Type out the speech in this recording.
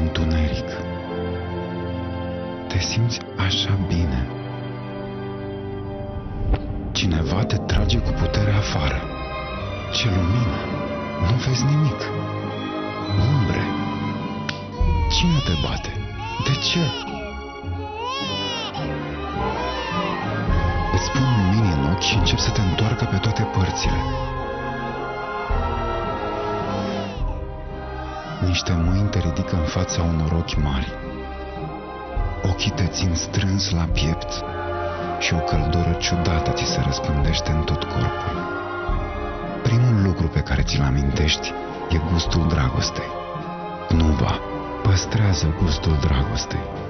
întuneric. Te simți așa bine. Cineva te trage cu putere afară. Ce lumină! Nu vezi nimic. Umbre. Cine te bate? De ce? Îți pun lumini în ochi și încep să te întoarcă pe toate părțile. Niște mâini te ridică în fața unor ochi mari. Ochii te țin strâns la piept și o căldură ciudată ți se răspândește în tot corpul. Primul lucru pe care ți-l amintești e gustul dragostei. Nu va, păstrează gustul dragostei.